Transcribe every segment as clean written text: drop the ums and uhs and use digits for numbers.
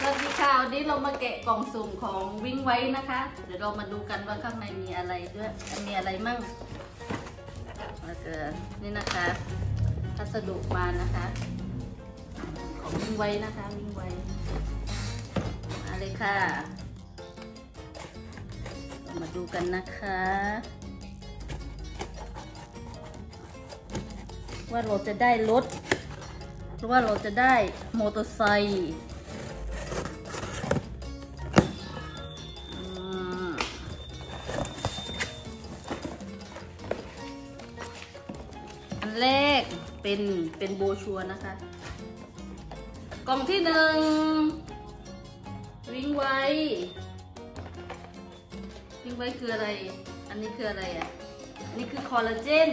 วัสดีค่ะวันนี้เรามาแกะกล่องสุ่มของวิ่งไว้นะคะเดี๋ยวเรามาดูกันว่าข้างในมีอะไรด้วยมีอะไรมั่งแล้วก็นี่นะคะพัสดุมานะคะของวิ่งไว้นะคะวิ่งไว้มาเลยค่ะเรามาดูกันนะคะว่าเราจะได้รถหรือว่าเราจะได้มอเตอร์ไซค์อันแรกเป็นโบชัวนะคะกล่องที่หนึ่งวิ่งไว้คืออะไรอันนี้คืออะไรอ่ะอันนี้คือคอลลาเจน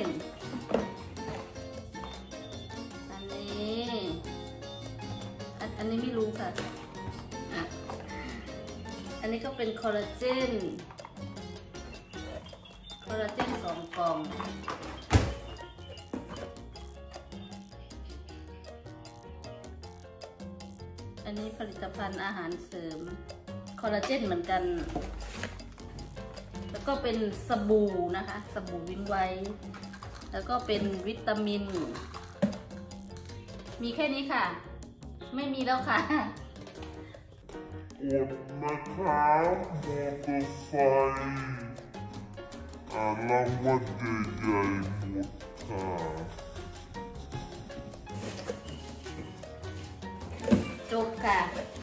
อันนี้ไม่รู้ค่ะอันนี้ก็เป็นคอลลาเจน2 กล่องอันนี้ผลิตภัณฑ์อาหารเสริมคอลลาเจนเหมือนกันแล้วก็เป็นสบู่นะคะสบู่วิ่งไวแล้วก็เป็นวิตามินมีแค่นี้ค่ะไม่มีแล้วค่ะกดนะคะมอเตอร์ไซค์รางวัลใหญ่ๆหมดค่ะจบค่ะ